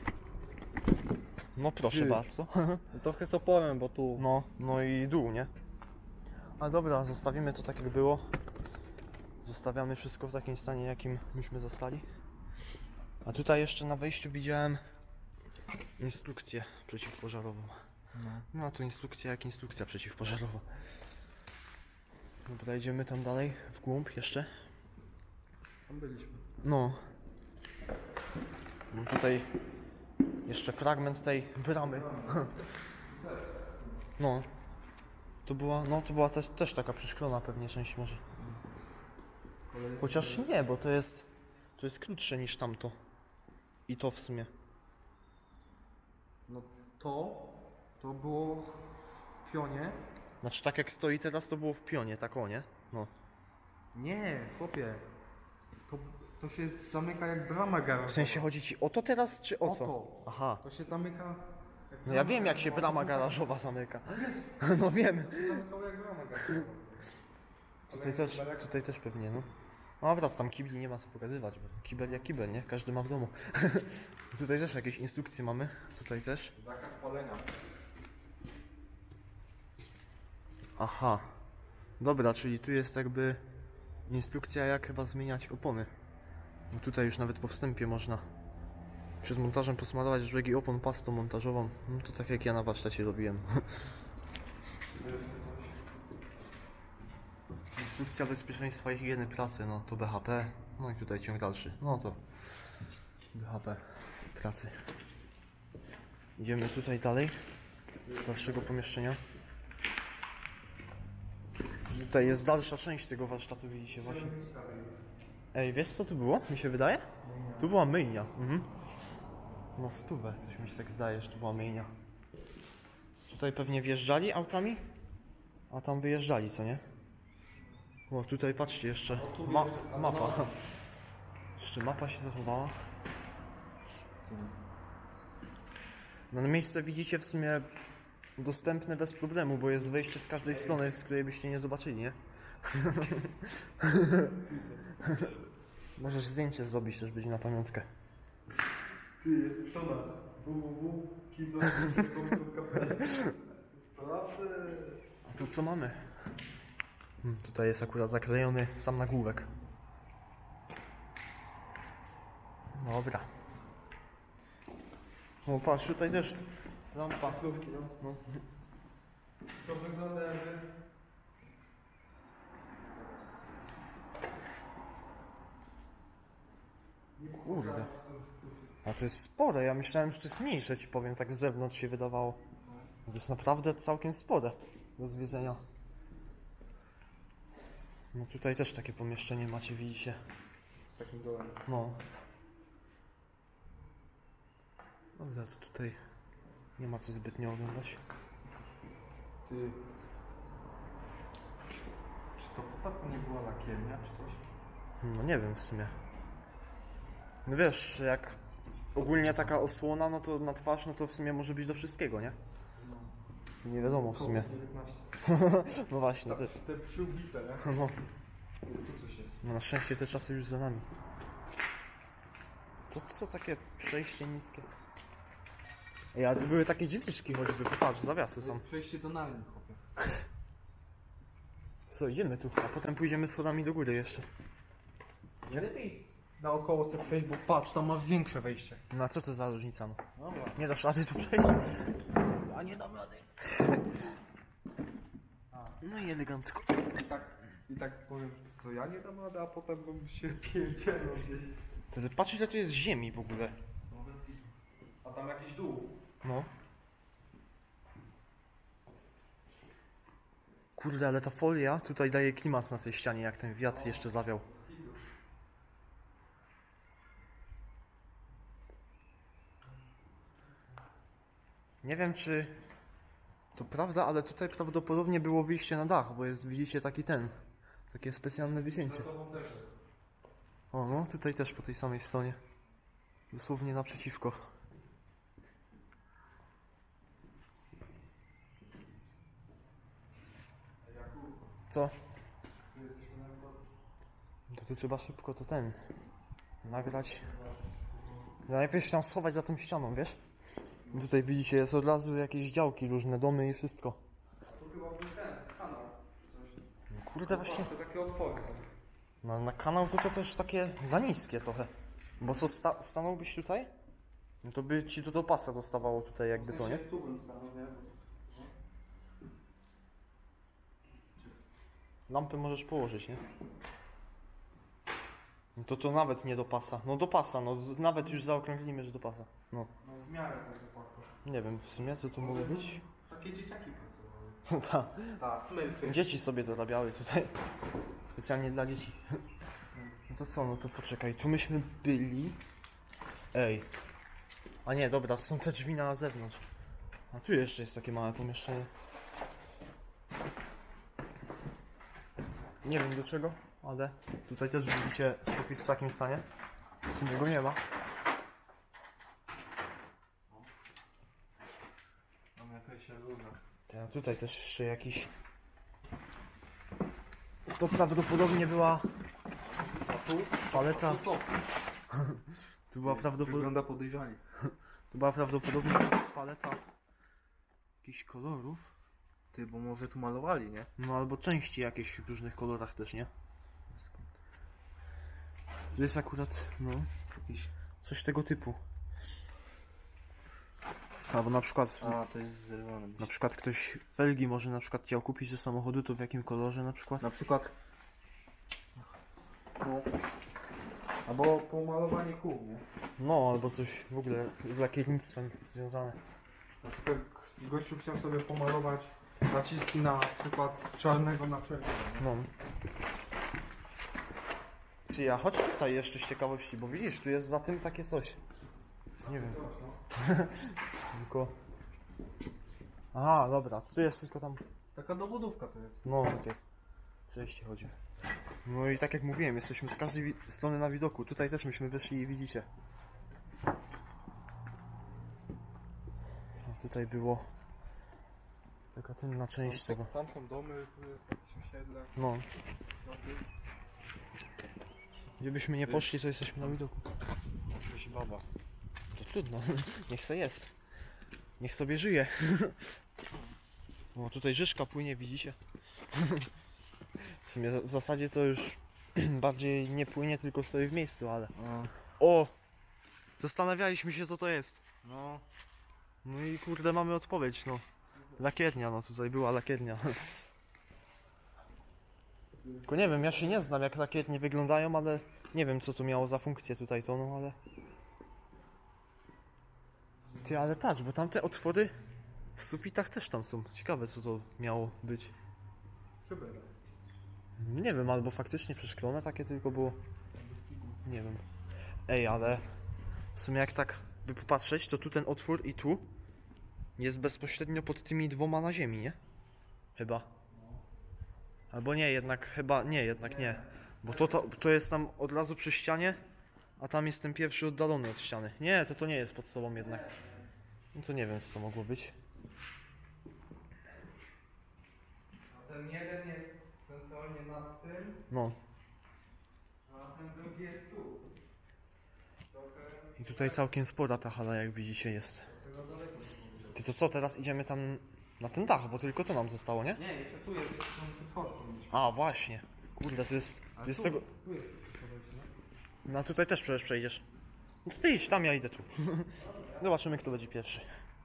No proszę Ty. bardzo. No trochę z oporem, bo tu... No i dół, nie? Ale dobra, zostawimy to tak jak było. Zostawiamy wszystko w takim stanie, jakim myśmy zastali. A tutaj jeszcze na wejściu widziałem instrukcję przeciwpożarową. No a tu instrukcja jak instrukcja przeciwpożarowa. Dobra, idziemy tam dalej, w głąb jeszcze. Tam byliśmy. No. Mam tutaj jeszcze fragment tej bramy. No. To była też taka przeszklona pewnie część może. Chociaż nie, bo to jest krótsze niż tamto. I to w sumie. No to było w pionie. Znaczy tak jak stoi teraz, to było w pionie, tak o nie? No. Nie, chłopie. To się zamyka jak brama garażowa. W sensie chodzi ci o to teraz, czy o O co? to. Aha. To się zamyka... No ja wiem jak się brama garażowa zamyka. No wiem. Zamykało jak brama garażowa. Tutaj też pewnie, no. No dobra, to tam kibli nie ma co pokazywać, bo kibel jak kibel, nie? Każdy ma w domu. Tutaj też jakieś instrukcje mamy. Tutaj też. Zakaz palenia. Aha. Dobra, czyli tu jest jakby instrukcja jak chyba zmieniać opony. No tutaj już nawet po wstępie można Przed montażem posmarować brzegi opon pastą montażową. No to tak jak ja na warsztacie robiłem. Instrukcja bezpieczeństwa i higieny pracy, no to BHP. No i tutaj ciąg dalszy. No to BHP pracy. Idziemy tutaj dalej. Do dalszego pomieszczenia. Tutaj jest dalsza część tego warsztatu, widzicie właśnie. Ej, wiesz co tu było? Mi się wydaje? Tu była myjnia. No 100, coś mi się tak zdaje, że tu była myjnia. Tutaj pewnie wjeżdżali autami, a tam wyjeżdżali, co nie? O, tutaj patrzcie jeszcze, mapa. Jeszcze mapa się zachowała. No miejsce widzicie w sumie dostępne bez problemu, bo jest wejście z każdej strony, z której byście nie zobaczyli, nie? Możesz zdjęcie zrobić, też być na pamiątkę. Ty, jest strona www.kizo.pl. Sprawdzę. A tu co mamy? Tutaj jest akurat zaklejony sam nagłówek. Dobra. O, patrz, tutaj też lampa. No. To wygląda jakby... Kurde. A to jest spore, ja myślałem, że to jest mniejsze, ci powiem, tak z zewnątrz się wydawało. To jest naprawdę całkiem spore do zwiedzenia. No tutaj też takie pomieszczenie macie, widzicie. Z takim dołem. No. Dobra, to tutaj nie ma co zbytnio oglądać. Ty... Czy to w przypadku nie była lakiernia, czy coś? No nie wiem w sumie. No wiesz, jak ogólnie taka osłona, no to na twarz, no to w sumie może być do wszystkiego, nie? Nie wiadomo w sumie. 19. No właśnie, to jest. Te przyłbice, nie? No, Tu coś jest. no na szczęście te czasy już za nami. To co takie przejście niskie? Ej, ale to były takie dźwiczki choćby, popatrz, zawiasy są. Przejście do nalni, chłopie. Co, idziemy tu, a potem pójdziemy schodami do góry jeszcze. Nie lepiej naokoło chcę przejść, bo patrz, tam masz większe wejście. No a co to za różnica, no? Dobra. Nie dasz rady tu przejść? A nie dam rady. No i elegancko. I tak powiem, co ja nie dam rady, a potem bym się pierdzielał gdzieś. To patrz ile tu jest ziemi w ogóle. No bez kitu. A tam jakiś dół. No. Kurde, ale ta folia tutaj daje klimat na tej ścianie, jak ten wiatr jeszcze zawiał. Nie wiem czy to prawda, ale tutaj prawdopodobnie było wyjście na dach, bo jest, widzicie, takie specjalne wycięcie. O no, tutaj też po tej samej stronie. Dosłownie naprzeciwko. Co? To tu trzeba szybko nagrać. No najpierw się tam schować za tą ścianą, wiesz? Tutaj widzicie, jest od razu jakieś działki, różne domy i wszystko. Tu chyba był ten kanał, czy coś. No kurde właśnie. To takie otwory są. No na kanał to też takie za niskie trochę. Bo co, stanąłbyś tutaj? No to by ci to do pasa dostawało tutaj jakby to, nie? Tu bym stanął, nie? Lampy możesz położyć, nie? No to nawet nie do pasa. No do pasa, no nawet już zaokrąglimy, że do pasa. No. No w miarę tego pasa. Nie wiem w sumie co tu mogło być. Takie dzieciaki pracowały. Tak. Tak, smurfy. Dzieci sobie dorabiały tutaj. Specjalnie dla dzieci. No to co, no to poczekaj, tu myśmy byli. Ej. A nie, dobra, to są te drzwi na zewnątrz. A tu jeszcze jest takie małe pomieszczenie. Nie wiem do czego, ale tutaj też widzicie sufit w takim stanie. W sumie go nie ma. Mam jakaś róża. A tutaj też jeszcze jakiś... To prawdopodobnie była... A tu? Paleta. To co? Tu była prawdopodobnie... Wygląda podejrzanie. To była prawdopodobnie paleta jakichś kolorów. Ty, bo może tu malowali, nie? No albo części jakieś w różnych kolorach też, nie? To jest akurat, no, Jakiś... coś tego typu. Albo na przykład, A, to jest zerwane. na przykład ktoś felgi może na przykład chciał kupić do samochodu, to w jakim kolorze na przykład? Na przykład... No. Albo pomalowanie kół, nie? No, albo coś w ogóle z lakiernictwem związane. Na przykład gościu chciał sobie pomalować naciski na przykład z czarnego na czerwono. No. Ty, a chodź tutaj jeszcze z ciekawości, bo widzisz, tu jest za tym takie coś. Nie wiem, tylko... Aha, dobra, co tu jest tylko tam... Taka dowodówka to jest. No, takie przejście chodzi. No i tak jak mówiłem, jesteśmy z każdej strony na widoku. Tutaj też myśmy wyszli i widzicie. A tutaj było taka tylna część tego. Tam są domy, tu jest jakieś osiedle. No. Gdzie byśmy nie poszli, to jesteśmy na widoku. Jakaś baba. To trudno, niech se jest. Niech sobie żyje. O, tutaj Żyżka płynie, widzicie? W sumie w zasadzie to już bardziej nie płynie, tylko stoi w miejscu, ale... O! Zastanawialiśmy się, co to jest. No. No i kurde, mamy odpowiedź, no. Lakiernia, no tutaj była lakiernia. Tylko nie wiem, ja się nie znam, jak lakiernie wyglądają, ale nie wiem, co to miało za funkcję tutaj to, no ale... Ty, ale patrz, bo tamte otwory w sufitach też tam są. Ciekawe, co to miało być. Przybytek. Nie wiem, albo faktycznie przeszklone takie tylko było. Nie wiem. Ej, ale w sumie jak tak by popatrzeć, to tu ten otwór i tu jest bezpośrednio pod tymi dwoma na ziemi, nie? Chyba. Albo nie, jednak chyba nie, jednak nie. Bo to jest tam od razu przy ścianie, a tam jest ten pierwszy oddalony od ściany. Nie, to nie jest pod sobą jednak. No to nie wiem, co to mogło być. A ten jeden jest centralnie nad tym, No. a ten drugi jest tu. Trochę I tutaj całkiem spora ta hala, jak widzicie, jest. tego daleko nie było. Ty to co, teraz idziemy tam na ten dach, bo tylko to nam zostało, nie? Nie, jeszcze tu jest, są te schody. A, właśnie. Kurde, to jest Tu tego... Tu jest podejście, nie? No tutaj też przecież przejdziesz. No to ty idź, tam ja idę tu. Zobaczymy, kto będzie pierwszy.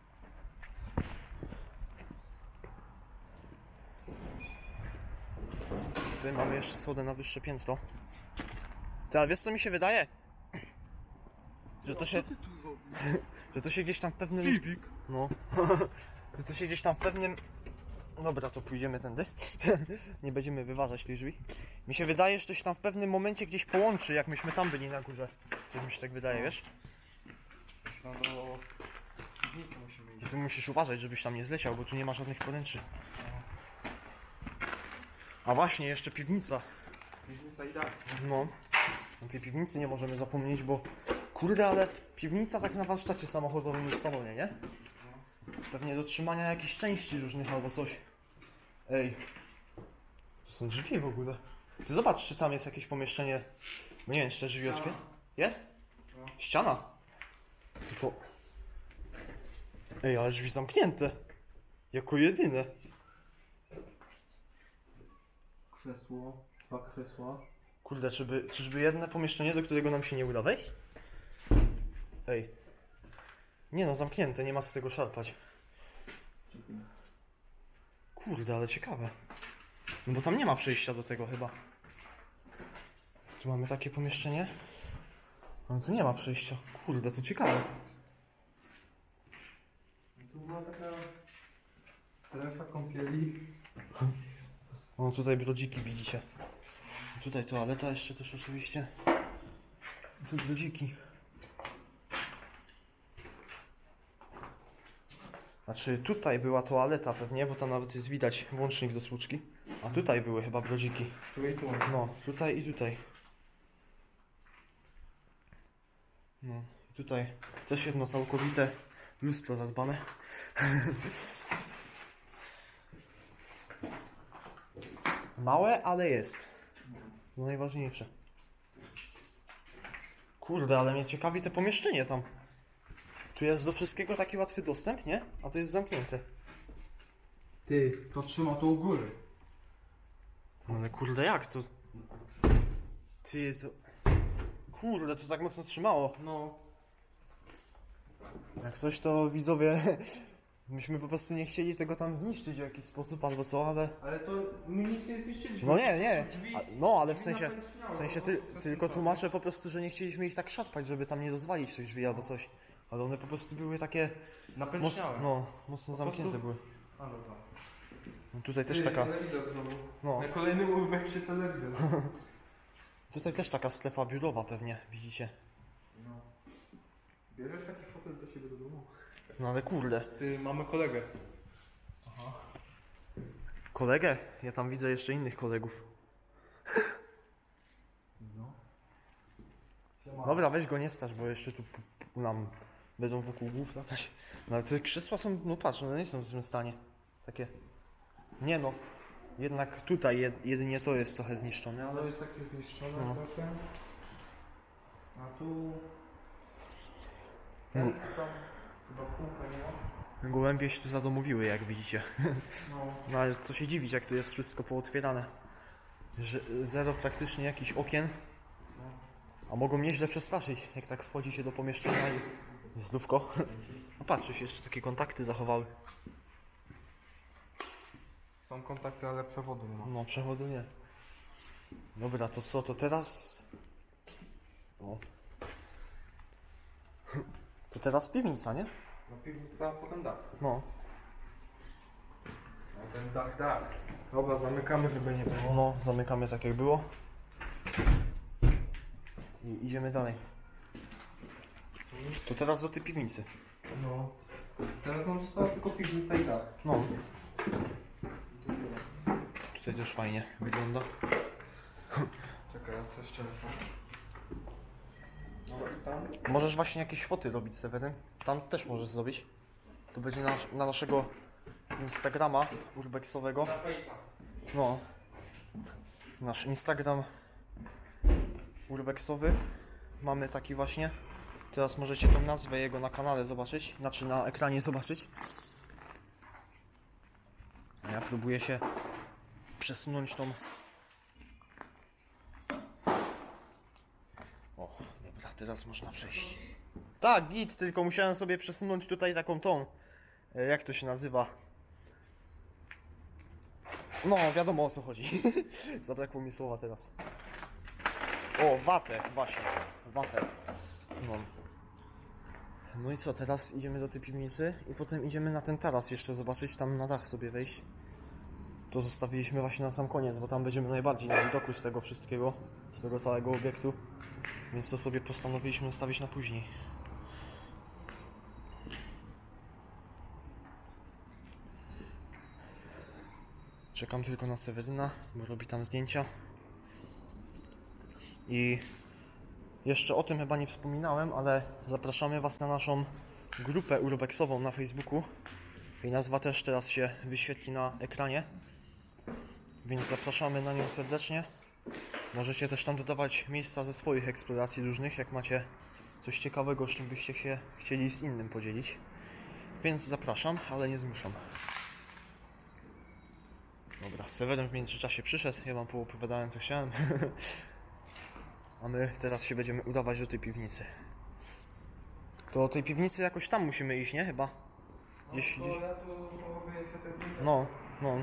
Tutaj mamy jeszcze schodę na wyższe piętro. Ty, ale wiesz co mi się wydaje? Że to się... Że to się gdzieś tam w pewnym... Civic. No. Że to się gdzieś tam w pewnym... Dobra, to pójdziemy tędy. Nie będziemy wyważać tych drzwi. Mi się wydaje, że to się tam w pewnym momencie gdzieś połączy, jak myśmy tam byli na górze. Coś mi się tak wydaje, wiesz? No do piwnicy musimy iść. Tu musisz uważać, żebyś tam nie zleciał, bo tu nie ma żadnych poręczy. A właśnie, jeszcze piwnica. Piwnica idealna. No. O tej piwnicy nie możemy zapomnieć, bo... Kurde, ale piwnica tak na warsztacie samochodowym w salonie, nie? Pewnie do trzymania jakichś części różnych albo coś. Ej. To są drzwi w ogóle. Ty zobacz, czy tam jest jakieś pomieszczenie. Bo nie wiem, czy te drzwi otwierają. Jest? No. Ściana. To... Ej, ale drzwi zamknięte. Jako jedyne. Krzesło, dwa krzesła. Kurde, czyżby jedno pomieszczenie, do którego nam się nie uda wejść? Ej. Nie no, zamknięte, nie ma z tego szarpać. Kurde, ale ciekawe. No bo tam nie ma przejścia do tego chyba. Tu mamy takie pomieszczenie. Ale tu nie ma przejścia. Kurde, to ciekawe. Tu była taka strefa kąpieli. O, tutaj brodziki widzicie. Tutaj toaleta jeszcze też oczywiście. Tu brodziki. Znaczy tutaj była toaleta pewnie, bo tam nawet jest widać włącznik do słuczki. A tutaj były chyba brodziki. Tu i tu. No, tutaj i tutaj. No, i tutaj też jedno całkowite lustro zadbane. Małe, ale jest. No najważniejsze. Kurde, ale mnie ciekawi te pomieszczenie tam. Tu jest do wszystkiego taki łatwy dostęp, nie? A to jest zamknięte. Ty, to trzyma tu u góry. No ale kurde, jak to? Ty, to... Kurde, to tak mocno trzymało. No. Jak coś to widzowie, myśmy po prostu nie chcieli tego tam zniszczyć w jakiś sposób albo co, ale... Ale to my nic nie zniszczyliśmy. No nie. Drzwi, No ale w drzwi sensie napęczniały, no, tylko tłumaczę po prostu, że nie chcieliśmy ich tak szarpać, żeby tam nie rozwalić tych drzwi albo coś. Ale one po prostu były takie napęczniałe. mocno zamknięte były. A dobra. No, tutaj też taka, Telewizor znowu. no, Na kolejnym urweksie telewizor. tutaj też taka strefa biurowa pewnie, widzicie. No. Bierzesz taki fotel do siebie do domu? No ale kurde. Ty, mamy kolegę. Kolegę? Ja tam widzę jeszcze innych kolegów. No. Siema. Dobra, weź go nie stasz, bo jeszcze tu nam będą wokół głów latać. No ale te krzesła są, no patrz, one nie są w złym stanie. Takie. Nie no. Jednak tutaj jedynie to jest trochę zniszczone, ale... To jest takie zniszczone No. trochę. A tu... Ten tam chyba kółka nie ma. Gołębie się tu zadomowiły, jak widzicie. No. No ale co się dziwić, jak tu jest wszystko pootwierane. Że zero praktycznie jakichś okien. A mogą nieźle przestraszyć, jak tak wchodzi się do pomieszczenia i zdrówko. No patrz, się jeszcze takie kontakty zachowały. Są kontakty, ale przewodu nie ma. No, przechodu nie. Dobra, to co, to teraz... O. To teraz piwnica, nie? No piwnica, potem dach. No. No ten dach. Dobra, zamykamy, żeby nie było. No, zamykamy tak jak było. I idziemy dalej. To teraz do tej piwnicy. No. Teraz nam została tylko piwnica i dach. No. Tutaj też fajnie wygląda. Czekaj, ja sobie telefon. No i tam? Możesz właśnie jakieś foty robić, Seweryn. Tam też możesz zrobić. To będzie na naszego Instagrama urbexowego. Na Face'a. No. Nasz Instagram urbexowy. Mamy taki właśnie. Teraz możecie tą nazwę jego na kanale zobaczyć. Znaczy na ekranie zobaczyć. A ja próbuję się przesunąć tą... O, dobra, teraz można przejść. Tak, git, tylko musiałem sobie przesunąć tutaj taką tą... Jak to się nazywa? No, wiadomo o co chodzi. Zabrakło mi słowa teraz. O, watę, właśnie. Watę. No. No i co, teraz idziemy do tej piwnicy i potem idziemy na ten taras jeszcze zobaczyć, tam na dach sobie wejść. To zostawiliśmy właśnie na sam koniec, bo tam będziemy najbardziej na widoku z tego wszystkiego, z tego całego obiektu. Więc to sobie postanowiliśmy zostawić na później. Czekam tylko na Seweryna, bo robi tam zdjęcia. I jeszcze o tym chyba nie wspominałem, ale zapraszamy Was na naszą grupę urbexową na Facebooku. Jej nazwa też teraz się wyświetli na ekranie. Więc zapraszamy na nią serdecznie. Możecie też tam dodawać miejsca ze swoich eksploracji różnych, jak macie coś ciekawego, z czym byście się chcieli z innym podzielić. Więc zapraszam, ale nie zmuszam. Dobra, Seweryn w międzyczasie przyszedł, ja wam poopowiadałem co chciałem. A my teraz się będziemy udawać do tej piwnicy. To do tej piwnicy jakoś tam musimy iść, nie? Chyba. Gdzieś. No.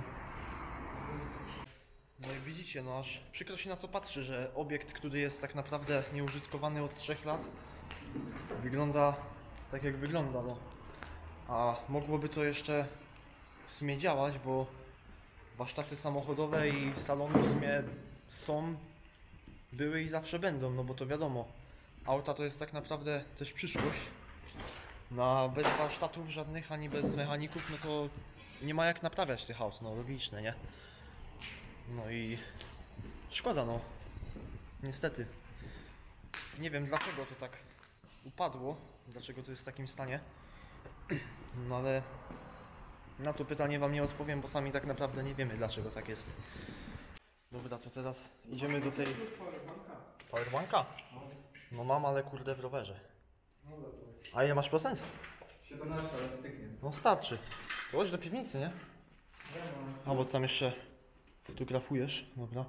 No i widzicie, no aż przykro się na to patrzy, że obiekt, który jest tak naprawdę nieużytkowany od 3 lat, wygląda tak jak wygląda, no. A mogłoby to jeszcze w sumie działać, bo warsztaty samochodowe i salony w sumie były i zawsze będą, no bo to wiadomo, auta to jest tak naprawdę też przyszłość. No, bez warsztatów żadnych, ani bez mechaników, no to nie ma jak naprawiać tych aut, no logiczne, nie? No i szkoda, no. Niestety. Nie wiem dlaczego to tak upadło, dlaczego to jest w takim stanie. No ale na to pytanie wam nie odpowiem, bo sami tak naprawdę nie wiemy dlaczego tak jest. Dobra, to teraz idziemy do tej... Powerbanka? No mam, ale kurde w rowerze. A ile masz procent? 17, ale stygnie. No starczy. To chodź do piwnicy, nie? A bo tam jeszcze fotografujesz, dobra.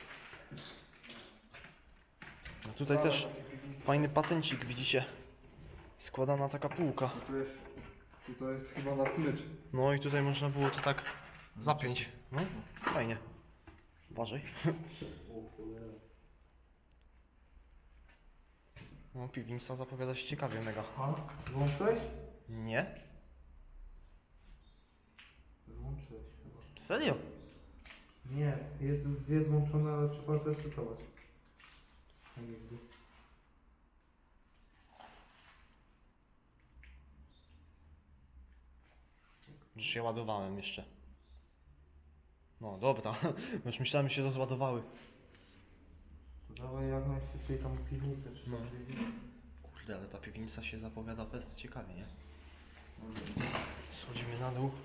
No tutaj też fajny patencik, widzicie. składana taka półka. To jest chyba na smycz. No i tutaj można było to tak zapiąć. No, fajnie. Uważaj. No, piwnica zapowiada się ciekawie mega. A? Włączyłeś? Nie? Włączyłeś chyba. Serio? Nie, jest włączone, ale trzeba zresetować. Tak jakby. Już się ładowałem jeszcze. No dobra, już myślałem, że się rozładowały. To dawaj jak najszybciej tam piwnicę trzeba wiedzieć. Kurde, ale ta piwnica się zapowiada fest ciekawie, nie? Schodzimy na dół.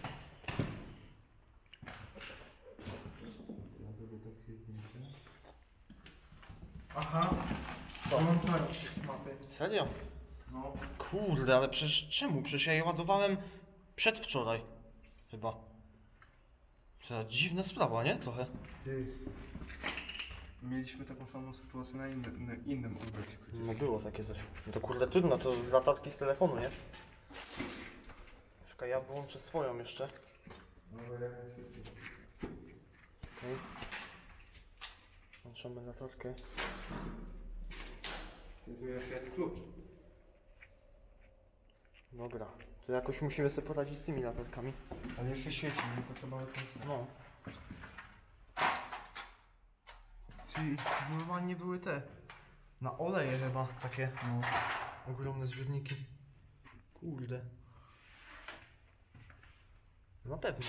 Aha, Co? włączają się mapy. Serio? No. Kurde, ale przecież czemu? Przecież ja je ładowałem przedwczoraj. Chyba. To dziwna sprawa, nie? Trochę. Ty. Mieliśmy taką samą sytuację na innym urbecie. No było takie coś. No to kurde trudno, to latarki z telefonu, nie? Czekaj, ja wyłączę swoją jeszcze. Czekaj. Włączamy latarkę. Tu jeszcze jest klucz. Dobra, to jakoś musimy sobie poradzić z tymi latarkami. Ale jeszcze świeci, nie to trzeba jakąś... No. Czyli normalnie były te na oleje chyba takie No. ogromne zbiorniki. Kurde. Na pewno.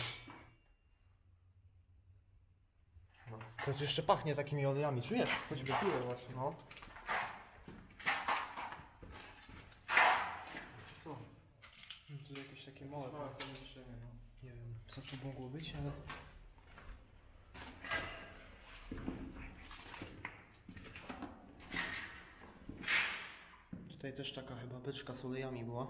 No. To jeszcze pachnie takimi olejami, czujesz? Choćby piłę właśnie. No. Co? Tu jakieś takie małe. pomieszczenie, no. Nie wiem, co tu mogło być, ale... Tutaj też taka chyba beczka z olejami była.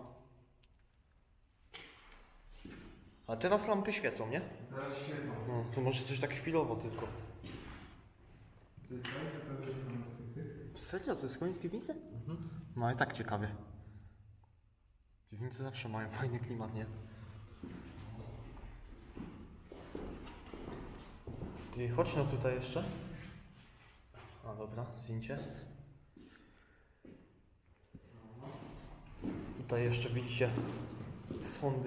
A teraz lampy świecą, nie? Teraz świecą. No, to może coś tak chwilowo tylko. Serio? To jest koniec piwnicy? No i tak ciekawie. Piwnice zawsze mają fajny klimat, nie? Ty, chodź no tutaj jeszcze. A dobra, zdjęcie. Tutaj jeszcze widzicie schody.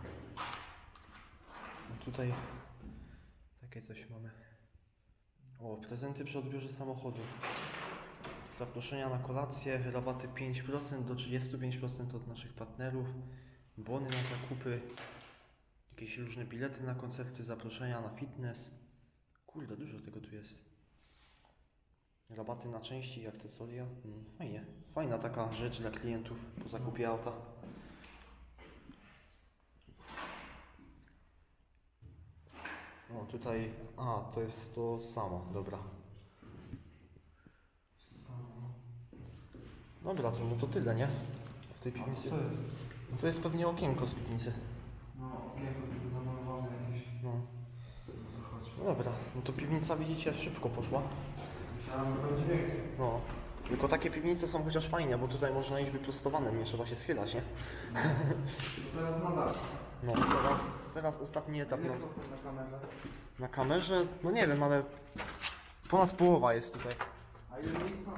A tutaj takie coś mamy. O, prezenty przy odbiorze samochodu. Zaproszenia na kolację, rabaty 5% do 35% od naszych partnerów, bony na zakupy, jakieś różne bilety na koncerty, zaproszenia na fitness. Kurde, dużo tego tu jest. Rabaty na części i akcesoria. Fajnie. Fajna taka rzecz dla klientów po zakupie auta. O, tutaj... A, to jest to samo, dobra. Dobra, to, no to tyle, nie? W tej piwnicy. Co to jest? No to jest pewnie okienko z piwnicy. No, okienko tu zamalowane jakieś. No. No dobra, no to piwnica widzicie szybko poszła. Myślałem, że będzie większe. No. Tylko takie piwnice są chociaż fajne, bo tutaj można iść wyprostowanym, nie trzeba się schylać, nie? Teraz nadal. No, teraz ostatni etap. Ile No. to na kamerze? Na kamerze, no nie wiem, ale ponad połowa jest tutaj. A ile miejsca?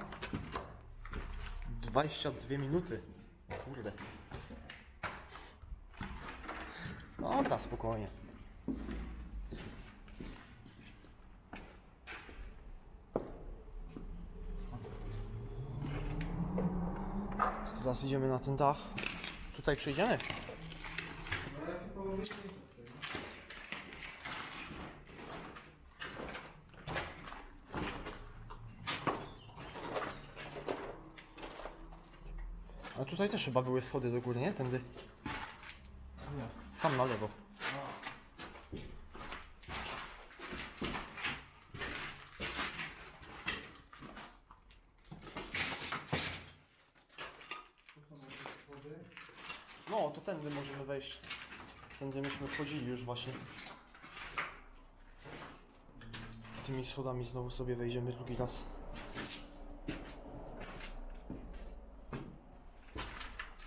22 minuty. Kurde. Dobra, spokojnie. Teraz idziemy na ten dach. Tutaj przejdziemy? No ja się połowię. A tutaj też chyba były schody do góry, nie? Tędy. Nie. Tam na lewo. No, to tędy możemy wejść. Tędy myśmy wchodzili już właśnie. Tymi schodami znowu sobie wejdziemy drugi raz.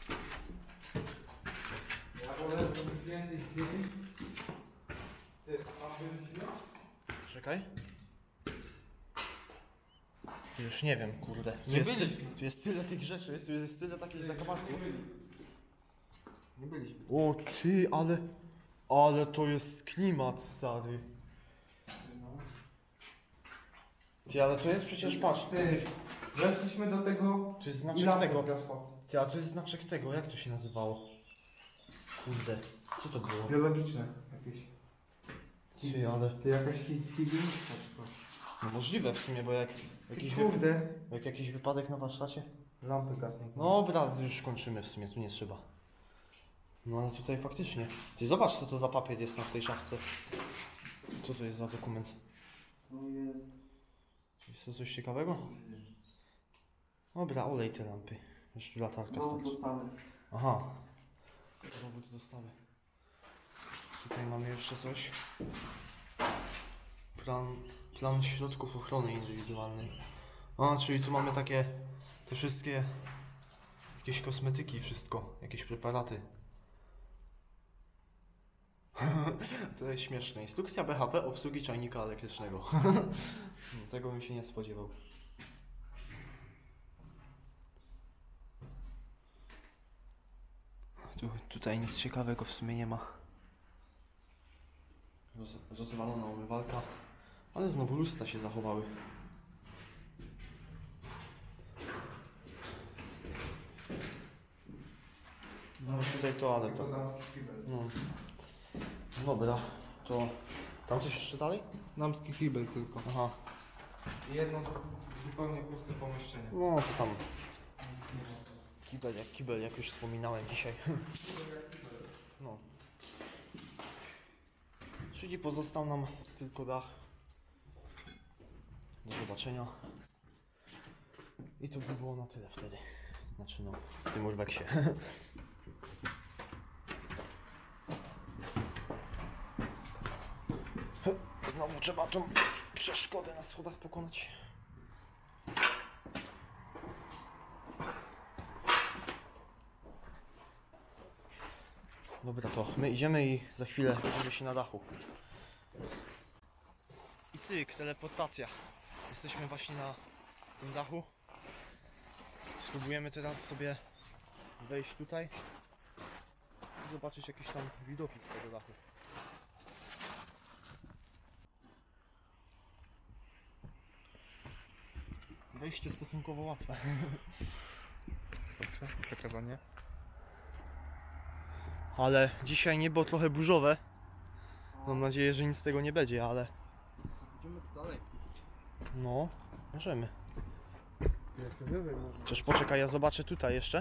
Czekaj. Już nie wiem, kurde. Nie byliśmy. Tu jest tyle tych rzeczy, tu jest tyle takich zakamarków. Nie byliśmy. O ty, ale to jest klimat, stary. Ty, ale to jest przecież, patrz, Weszliśmy do tego... tu jest znaczek i lampka tego. zgasła. Ty, a to jest znaczek tego, jak to się nazywało? Kurde, co to było? Biologiczne jakieś. Ty, ale... Ty jakaś higieniczna czy coś. No możliwe w sumie, bo jak Kurde. jak jakiś wypadek na warsztacie. Lampy gasną. No dobra, już kończymy w sumie, tu nie trzeba. No ale tutaj faktycznie. Ty zobacz, co to za papier jest na tej szafce. Co to jest za dokument? No jest. Jest to coś ciekawego? Dobra, olej te lampy. Już tu latarka No starczy. dostanę. Aha. Dowód dostawy. Tutaj mamy jeszcze coś. Plan środków ochrony indywidualnej. A, czyli tu mamy takie, te wszystkie, jakieś kosmetyki, wszystko, jakieś preparaty. To jest śmieszne. Instrukcja BHP obsługi czajnika elektrycznego. Tego bym się nie spodziewał. Tutaj nic ciekawego w sumie nie ma. Rozwalona umywalka. Ale znowu lustra się zachowały. No tutaj toaleta. To damski kibel. No. Dobra, to... Tam coś jeszcze dalej? Damski kibel tylko. Aha. I jedno zupełnie puste pomieszczenie. No to tam... Kibel, jak już wspominałem dzisiaj. No. Czyli pozostał nam tylko dach. Do zobaczenia. I to by było na tyle wtedy. Znaczy no, w tym urbeksie. Znowu trzeba tą przeszkodę na schodach pokonać. Dobra, to my idziemy i za chwilę widzimy się na dachu. I cyk, teleportacja. Jesteśmy właśnie na tym dachu. Spróbujemy teraz sobie wejść tutaj i zobaczyć jakieś tam widoki z tego dachu. Wejście stosunkowo łatwe. Dobrze, przekazanie. Ale dzisiaj niebo trochę burzowe. Mam nadzieję, że nic z tego nie będzie, ale Idziemy tu dalej. no, możemy. Jeszcze wyżej można. Chociaż poczekaj, ja zobaczę tutaj jeszcze.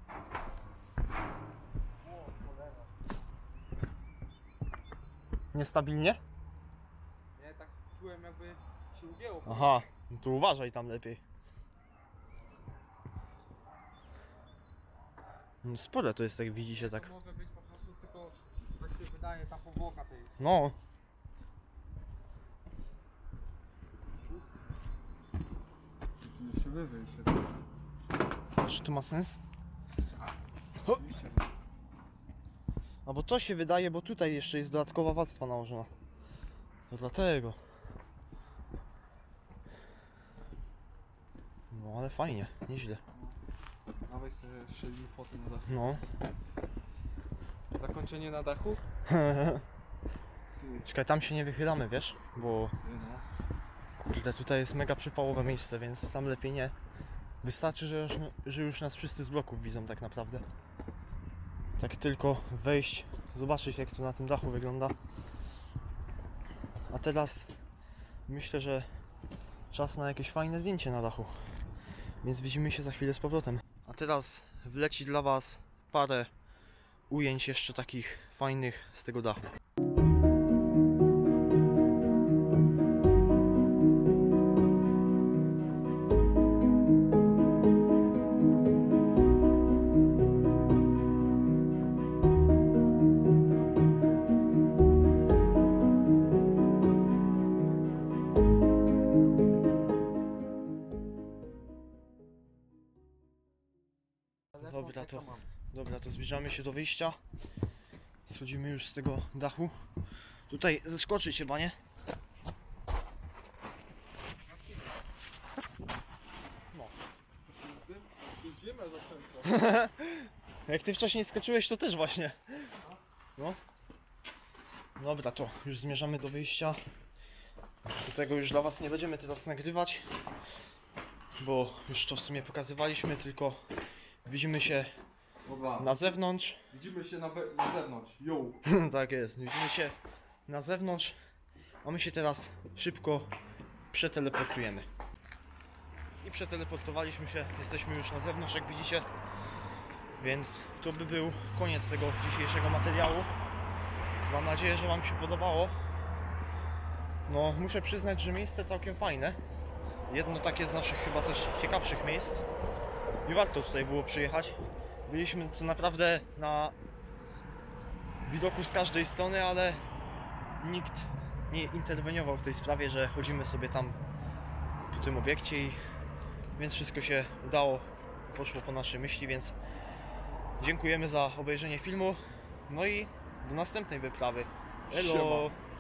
Niestabilnie? Nie, tak czułem jakby się ugięło. Aha, no to uważaj tam lepiej. No spore to jest, jak widzicie, tak. To może być po prostu tylko, tak się wydaje, ta powłoka tej. No, Jeszcze wyżej się. czy to ma sens? Ho! A bo to się wydaje, bo tutaj jeszcze jest dodatkowa warstwa nałożona. To dlatego. No ale fajnie, nieźle. Dawaj sobie strzelili foty na dachu. No. Zakończenie na dachu? Czekaj, tam się nie wychylamy, wiesz? Bo No. kurde, tutaj jest mega przypałowe miejsce, więc tam lepiej nie. Wystarczy, że już nas wszyscy z bloków widzą tak naprawdę. Tak tylko wejść, zobaczyć jak to na tym dachu wygląda. A teraz myślę, że czas na jakieś fajne zdjęcie na dachu. Więc widzimy się za chwilę z powrotem. A teraz wleci dla Was parę ujęć jeszcze takich fajnych z tego dachu. Dobra, to zbliżamy się do wyjścia. Schodzimy już z tego dachu. Tutaj zeskoczyć chyba, nie? Jak ty wcześniej skoczyłeś, to też właśnie. No. Dobra, to już zmierzamy do wyjścia. Do tego już dla was nie będziemy teraz nagrywać, bo już to w sumie pokazywaliśmy, tylko widzimy się Dobra, na zewnątrz. widzimy się na zewnątrz. Yo! Tak jest, widzimy się na zewnątrz, a my się teraz szybko przeteleportujemy. I przeteleportowaliśmy się, jesteśmy już na zewnątrz, jak widzicie. Więc to by był koniec tego dzisiejszego materiału. Mam nadzieję, że wam się podobało. No, muszę przyznać, że miejsce całkiem fajne. Jedno takie z naszych chyba też ciekawszych miejsc. I warto tutaj było przyjechać. Byliśmy co naprawdę na widoku z każdej strony, ale nikt nie interweniował w tej sprawie, że chodzimy sobie tam po tym obiekcie i więc wszystko się udało, poszło po naszej myśli, więc dziękujemy za obejrzenie filmu. No i do następnej wyprawy. Elo! Siema.